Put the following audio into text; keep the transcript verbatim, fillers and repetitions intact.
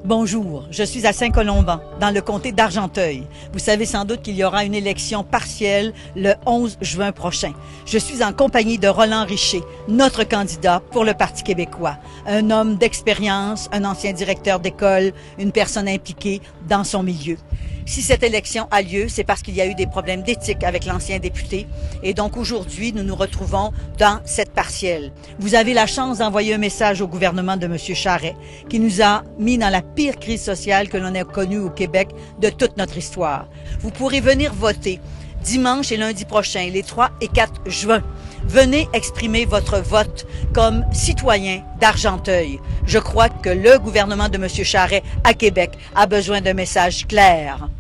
Bonjour, je suis à Saint-Colomban, dans le comté d'Argenteuil. Vous savez sans doute qu'il y aura une élection partielle le onze juin prochain. Je suis en compagnie de Roland Richer, notre candidat pour le Parti québécois. Un homme d'expérience, un ancien directeur d'école, une personne impliquée dans son milieu. Si cette élection a lieu, c'est parce qu'il y a eu des problèmes d'éthique avec l'ancien député. Et donc aujourd'hui, nous nous retrouvons dans cette partielle. Vous avez la chance d'envoyer un message au gouvernement de M. Charest, qui nous a mis dans la pire crise sociale que l'on ait connue au Québec de toute notre histoire. Vous pourrez venir voter dimanche et lundi prochain, les trois et quatre juin. Venez exprimer votre vote comme citoyen d'Argenteuil. Je crois que le gouvernement de M. Charest à Québec a besoin d'un message clair.